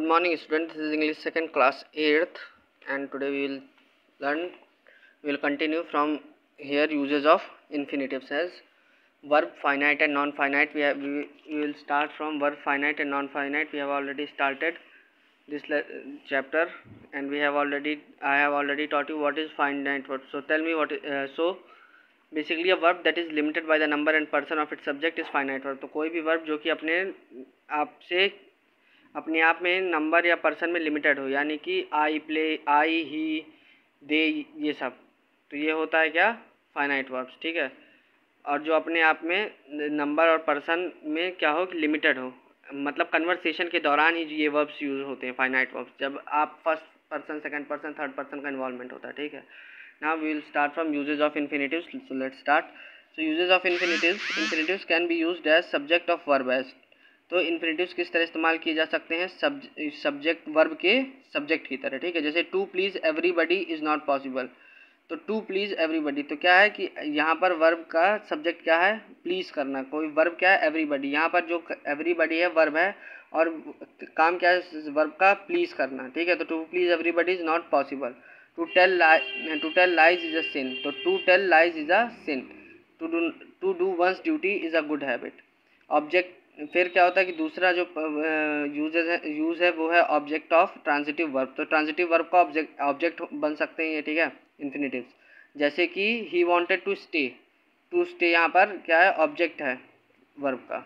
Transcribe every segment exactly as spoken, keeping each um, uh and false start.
morning students, this is English second class eighth, and today we will learn we will continue from here uses of infinitives as verb finite and non-finite. We, have, we, we will start from verb finite and non-finite. We have already started this chapter and we have already I have already taught you what is finite verb. So tell me what is, uh, so basically a verb that is limited by the number and person of its subject is finite verb. तो कोई भी verb जो कि अपने आप से अपने आप में नंबर या पर्सन में लिमिटेड हो, यानी कि आई प्ले, आई, ही, दे, ये सब, तो ये होता है क्या, फाइनाइट वर्ब्स. ठीक है. और जो अपने आप में नंबर और पर्सन में क्या हो, लिमिटेड हो, मतलब कन्वर्सेशन के दौरान ही ये वर्ब्स यूज होते हैं फाइनाइट वर्ब्स, जब आप first person, second person, third person का इन्वॉल्वमेंट होता है. ठीक है. Now we will start from usages of infinitives. So let's start. So usages of infinitives. Infinitives can be used as subject of verb. As तो infinitives किस तरह इस्तेमाल किए जा सकते हैं, सब सब्जेक्ट वर्ब के सब्जेक्ट की तरह. ठीक है. जैसे to please everybody is not possible. तो टू प्लीज़ एवरीबडी, तो क्या है कि यहाँ पर वर्ब का सब्जेक्ट क्या है, प्लीज़ करना. कोई वर्ब क्या है, एवरीबडी. यहाँ पर जो एवरीबडी है वर्ब है और काम क्या है वर्ब का, प्लीज़ करना. ठीक है. तो to please everybody is not possible. To tell to tell lies is a sin. तो to tell lies is a sin. To do to do one's duty is a good habit. Object. फिर क्या होता है कि दूसरा जो use है use है वो है ऑब्जेक्ट ऑफ ट्रांजिटिव वर्ब. तो ट्रांजिटिव वर्ब का ऑब्जेक्ट ऑब्जेक्ट बन सकते हैं ये. ठीक है. इन्फिनिटिव्स, जैसे कि he wanted to stay. To stay यहाँ पर क्या है, ऑब्जेक्ट है वर्ब का.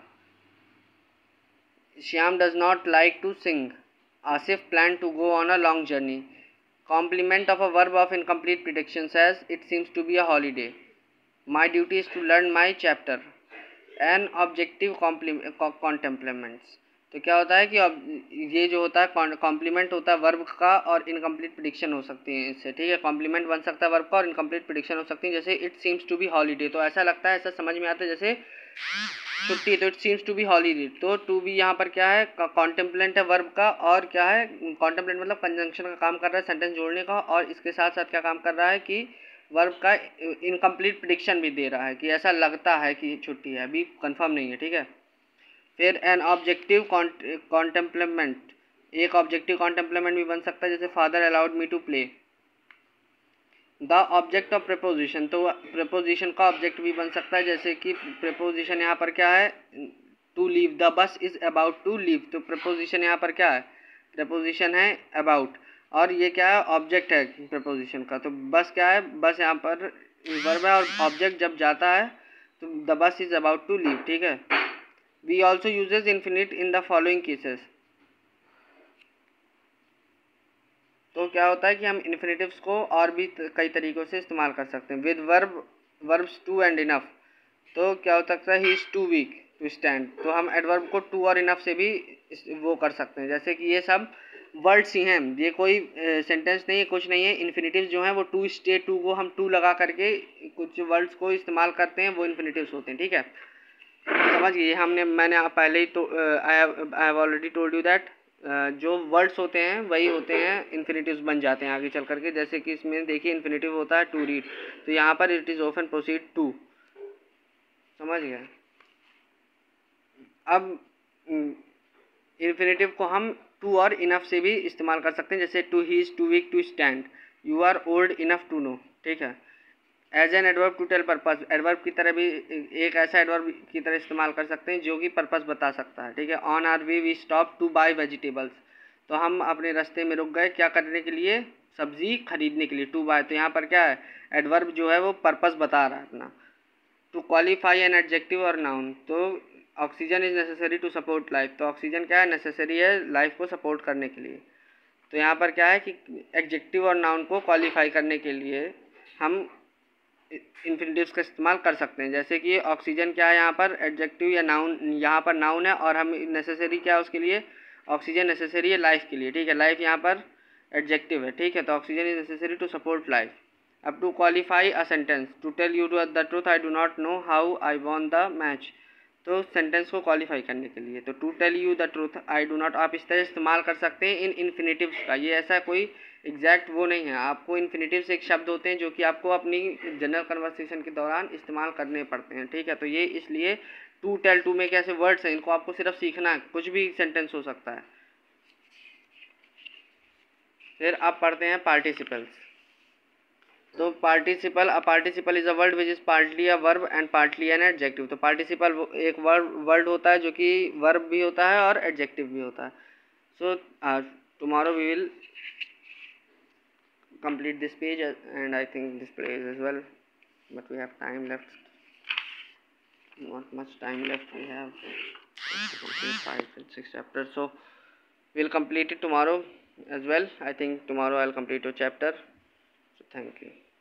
Shyam does not like to sing. Asif plan to go on a long journey. Complement of a verb of incomplete prediction as it seems to be a holiday. My duty is to learn my chapter. An objective complements. तो क्या होता है कि ये जो होता है complement होता है वर्ब का और इनकम्प्लीट प्रिडिक्शन हो सकती है इससे. ठीक है. कॉम्प्लीमेंट बन सकता है वर्ब का और इनकम्प्लीट प्रिडिक्शन हो सकती है. जैसे it seems to be holiday, तो ऐसा लगता है, ऐसा समझ में आता है जैसे छुट्टी, तो it seems to be holiday. तो टू बी यहाँ पर क्या है, कॉन्टेम्पलेंट है वर्ब का, और क्या है, कॉन्टेम्पलेंट मतलब कंजंक्शन का काम कर रहा है, सेंटेंस जोड़ने का, और इसके साथ साथ क्या काम कर रहा है कि वर्ब का इनकम्प्लीट प्रिडिक्शन भी दे रहा है कि ऐसा लगता है कि छुट्टी है, अभी कंफर्म नहीं है. ठीक है. फिर एन ऑब्जेक्टिव कॉन्टेम्पलेमेंट. एक ऑब्जेक्टिव कॉन्टेम्पलेमेंट भी बन सकता है, जैसे father allowed me to play. The object of preposition. तो प्रपोजिशन का ऑब्जेक्ट भी बन सकता है, जैसे कि प्रपोजिशन यहाँ पर क्या है, to leave. The bus is about to leave. तो प्रपोजिशन यहाँ पर क्या है, प्रपोजिशन है अबाउट, और ये क्या है, ऑब्जेक्ट है प्रपोजिशन का. तो बस क्या है, बस यहाँ पर वर्ब है और ऑब्जेक्ट जब जाता है तो the bus is about to leave. ठीक है. We also usages infinite in the following cases. तो क्या होता है कि हम इन्फिनिटिव्स को और भी कई तरीक़ों से इस्तेमाल कर सकते हैं. With verb verbs too and enough. तो क्या हो सकता है, he is too weak to stand. तो हम एडवर्ब को टू और इनफ से भी वो कर सकते हैं. जैसे कि ये सब वर्ड्स ही हैं, ये कोई सेंटेंस uh, नहीं है, कुछ नहीं है. इन्फिनिटिव्स जो हैं वो टू स्टे, टू को हम टू लगा करके कुछ वर्ड्स को इस्तेमाल करते हैं, वो इन्फिनिटिव्स होते हैं. ठीक है. समझ गए. हमने मैंने पहले ही तो I have already told you that जो वर्ड्स होते हैं वही होते हैं इन्फिनिटिव्स बन जाते हैं आगे चल करके. जैसे कि इसमें देखिए इन्फिनिटिव होता है टू रीड, तो यहाँ पर it is often proceed to. समझ गए. अब इन्फिनिटिव को हम टू और इनफ से भी इस्तेमाल कर सकते हैं, जैसे too he is too weak to stand. You are old enough to know. ठीक है. As an adverb to tell purpose. Adverb की तरह भी एक ऐसा एडवर्ब की तरह इस्तेमाल कर सकते हैं जो कि पर्पस बता सकता है. ठीक है. On our way we stop to buy vegetables. तो हम अपने रास्ते में रुक गए क्या करने के लिए, सब्जी खरीदने के लिए. टू बाय, तो यहाँ पर क्या है, एडवर्ब जो है वो पर्पस बता रहा है अपना. टू क्वालिफाई एन एडजेक्टिव और नाउन. तो oxygen is necessary to support life. तो ऑक्सीजन क्या है, नेसेसरी है लाइफ को सपोर्ट करने के लिए. तो यहाँ पर क्या है कि एडजेक्टिव और नाउन को क्वालिफाई करने के लिए हम इन्फिनिटिव्स का इस्तेमाल कर सकते हैं. जैसे कि ऑक्सीजन क्या है यहाँ पर, एडजेक्टिव या नाउन, यहाँ पर नाउन है, और हम नेसेसरी क्या है उसके लिए, ऑक्सीजन नेसेसरी है लाइफ के लिए. ठीक है. लाइफ यहाँ पर एडजेक्टिव है. ठीक है. तो oxygen is necessary to support life. अब to qualify a sentence. To tell you the truth I do not know how I won the match. तो सेंटेंस को क्वालिफाई करने के लिए. तो to tell you the truth I do not, आप इस तरह इस्तेमाल कर सकते हैं इन इन्फिनिटिव्स का. ये ऐसा कोई एग्जैक्ट वो नहीं है. आपको इन्फिनिटिव्स एक शब्द होते हैं जो कि आपको अपनी जनरल कन्वर्सेशन के दौरान इस्तेमाल करने पड़ते हैं. ठीक है. तो ये इसलिए टू टेल टू में कैसे वर्ड्स हैं, इनको आपको सिर्फ सीखना है, कुछ भी सेंटेंस हो सकता है. फिर आप पढ़ते हैं पार्टिसिपल्स। तो participle, a participle is a word which is partly a verb and partly an adjective. तो पार्टिसिपल एक वर्ड वर्ड होता है जो कि वर्ब भी होता है और एडजेक्टिव भी होता है। So tomorrow we will complete this page, and I think this page as well, but we have time left, not much time left. We have five and six chapters, so we'll complete it tomorrow as well. I think tomorrow I'll complete your chapter. So thank you.